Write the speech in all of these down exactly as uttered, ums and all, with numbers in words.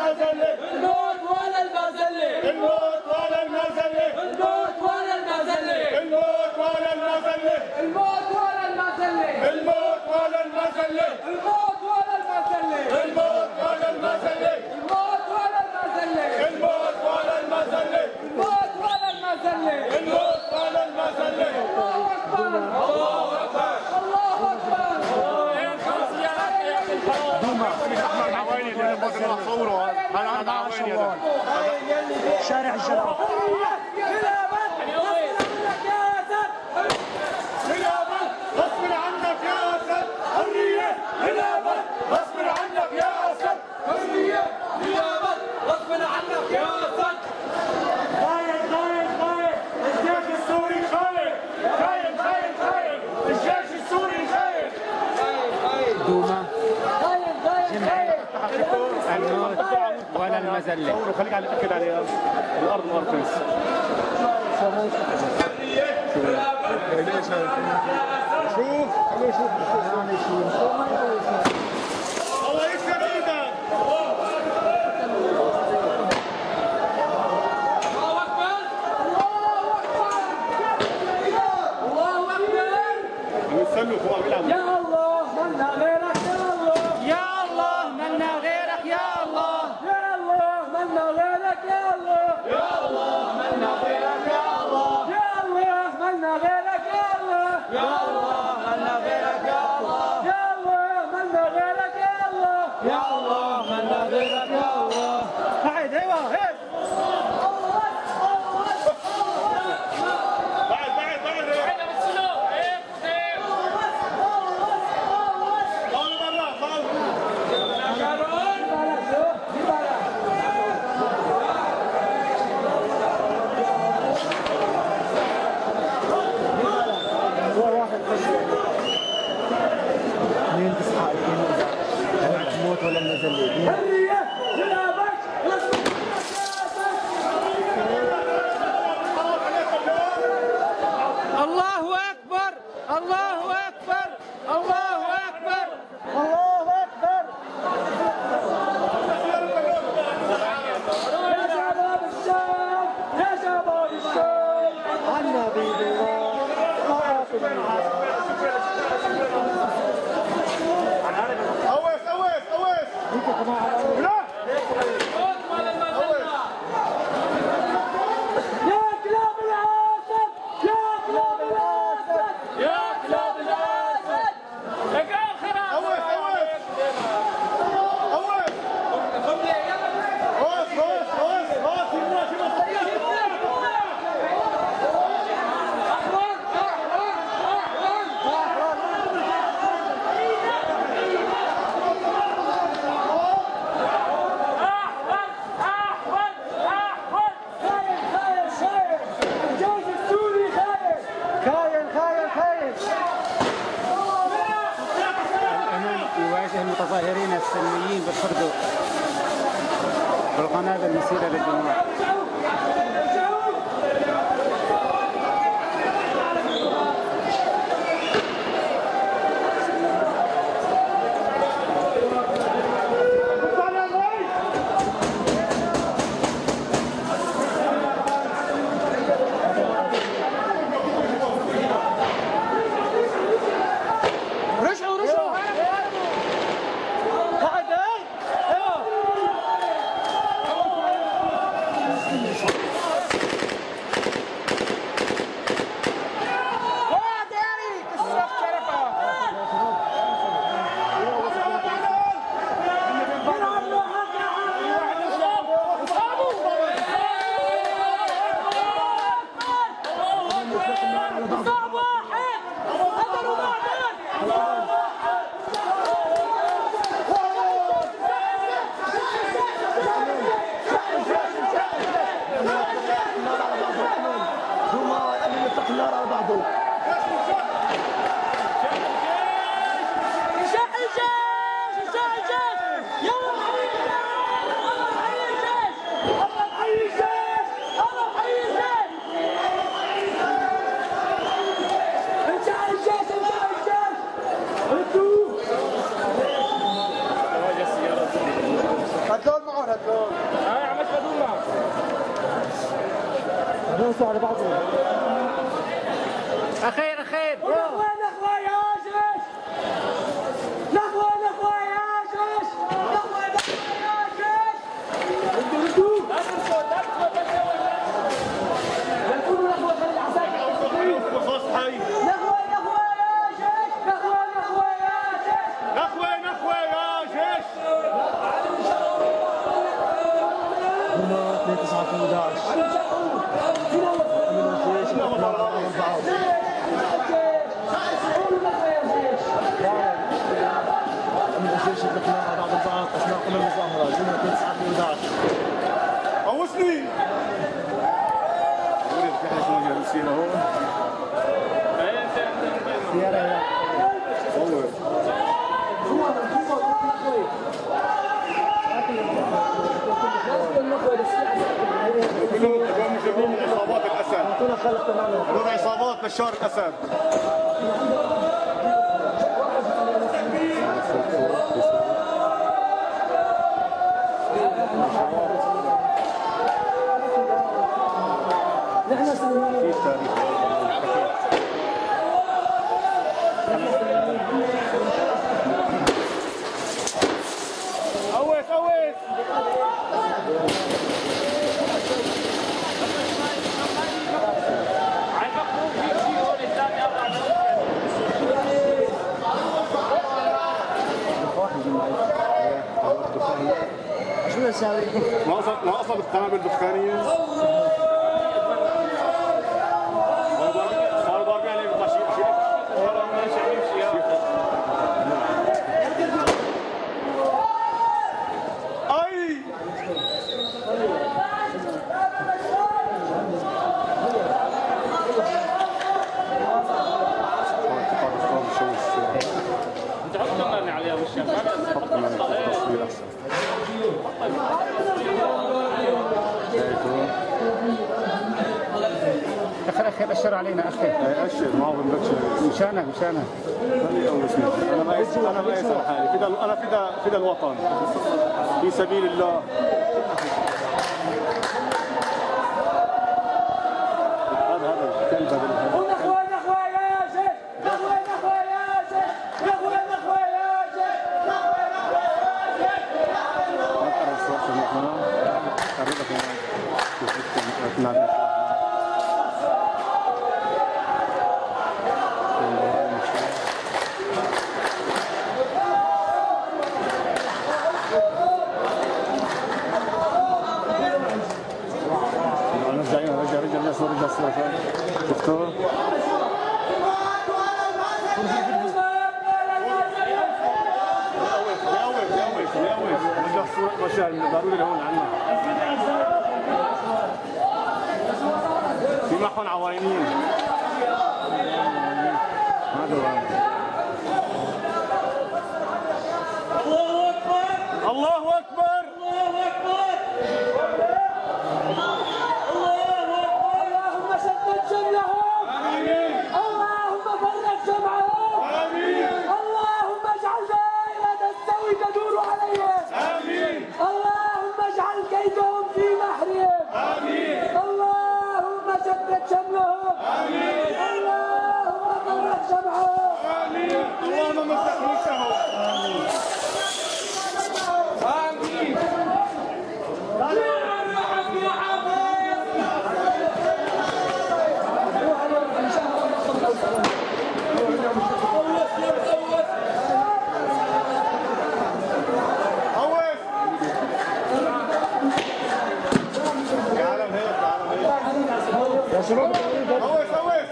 المذلة الموت ولا المذلة الموت ولا المذلة الموت ولا المذلة الموت ولا المذلة الموت ولا المذلة الموت ولا المذلة الموت ولا المذلة الموت ولا المذلة الموت ولا المذلة الموت ولا المذلة الموت ولا المذلة الموت ولا المذلة. الله أكبر الله أكبر الله أكبر. شارع الجلال غصب عنك يا أسد حرية غيابك غصب عنك يا أسد حرية غيابك غصب عنك يا أسد. خاين خاين خاين الجيش السوري خاين خاين خاين خاين الجيش السوري خاين خاين خاين دوما خاين خاين خاين الموت ولا المذلة. خليك على تأكد عليها الأرض مرتين. شوف خليه يشوف الله يكسر ايدك. الله أكبر الله أكبر الله أكبر. يستنوا فوق بيلعبوا. يا الله منا غيرك يا الله يا الله منا غيرك يا الله يا الله منا غيرك يا الله يا الله منا غيرك يا الله يا الله منا غيرك يا الله يا الله منا غيرك يا الله يا الله منا غيرك يا الله يا الله منا غيرك يا الله. قاعد ايوه هيك بعد بعد بعد طالوا برا طالوا. اثنين تسعة اثنين أربعة الموت ولا المذلة. حرية غيابك غصب الله أكبر الله أكبر الله أكبر الله أكبر. يا شباب الشام يا شباب الشام عنا بيد الله أويس أويس أويس. لا. يا كلاب الاسد يا كلاب الاسد يا كلاب الاسد. أويس أويس. أويس. أويس أويس أويس أويس الناس يواجه المتظاهرين السلميين بالخردق والقنابل المسيرة للدموع. رشعوا رشعوا قاعد ايه ايوه بصوا على بعضهم. اخير اخير نخوة نخوة يا جيش، نخوة نخوة يا جيش، نخوة نخوة يا جيش. انتوا انتوا لا تنسوا لا تنسوا لا تقولوا نخوة خلي العساكر. رصاص حي. نخوة نخوة يا جيش، نخوة نخوة يا جيش، نخوة نخوة يا جيش. هما اثنين تسعة اثنين أحد عشر. من الجيش نطلع بعض. من الجيش نطلع بعض البعض اثناء المظاهرة. هما اثنين تسعة اثنين أحد عشر. قوصني. ولد في حاجة اسمها جالسين اهو. سيارة هنا. والله. كلهم كلهم جايبين من عصابات الاسد. اعطونا خلف تماما. هذول عصابات بشار الاسد. نحن سلميين. قوس قوس. شو نسوي؟ ناقصة ناقصة بالقنابل الدخانية. صاروا ضاربين عليه بالطشيش. اي انت حط لنا عليها بالشام حط لنا التصوير احسن. اخر اخر اشر علينا اخر اي اشر ما هو بنبكر. مشانك مشانك خلي قوسني. انا ما يس انا ما يس حالي. فدا انا فدا فدا الوطن في سبيل الله. هذا هذا الكلب هذا. نخوة نخوة يا جيش، نخوة نخوة يا جيش، نخوة نخوة يا جيش، نخوة نخوة يا جيش. ما تقرب الصوت هنا. قربك هنا. نعم. رجع رجع رجع الناس ورجع الصوت. شفتوا؟ ضروري هون عنا في معهم عواينين. الله اكبر الله اكبر. اللهم شتت شملهم، اللهم فرق جمعهم، اللهم اجعل دائرة السوي تدور عليهم، اللهم اجعل كيدهم في بحرهم، اللهم شتت شملهم، اللهم فرق جمعهم، اللهم مسح وجههم. شباب هوس هوس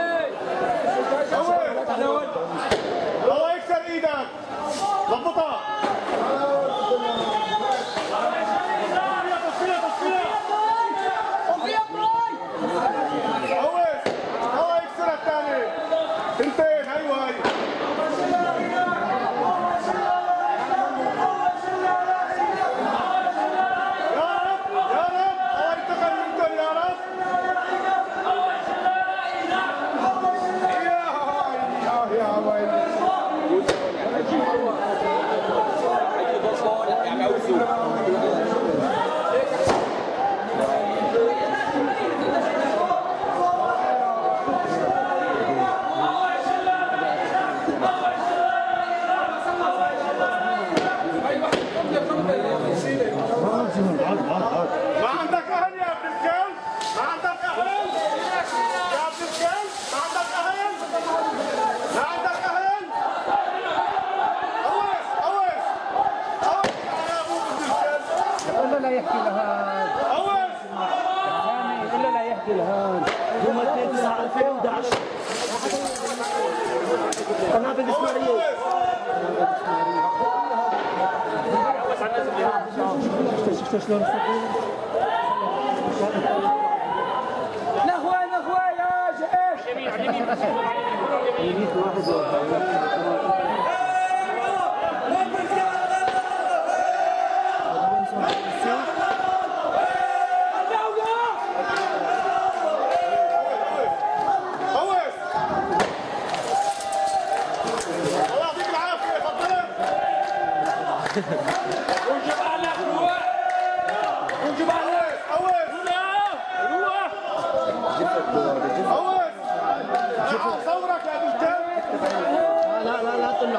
هوس. الله يكسر ايدك. ضبطها. هوس الله يكسر الثاني. اثنتين هاي وهاي. يا رب يا رب الله ينتقم منكم يا رب. يا ويلي قول له لا يحكي لهان. قول له لا يحكي لهان. يوم اثنين تسعة ألفين وأحد عشر قنابل الإسماعيلية. شفت شلون نخوة نخوة يا جيش. يميت واحد وجب عليك روح. وجب عليك. روح روح. صورك يا ابو الكلب. لا لا لا تطلع.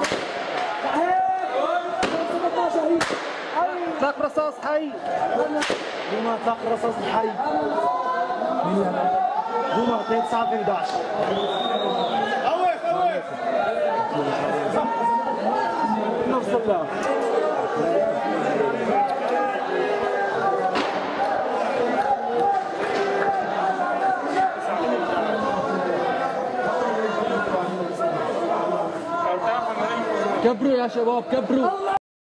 اطلاق رصاص حي. دوما اطلاق رصاص حي. دوما اثنين تسعة ألفين وأحد عشر. اويس اويس. نفس الله. كبروا يا شباب كبروا.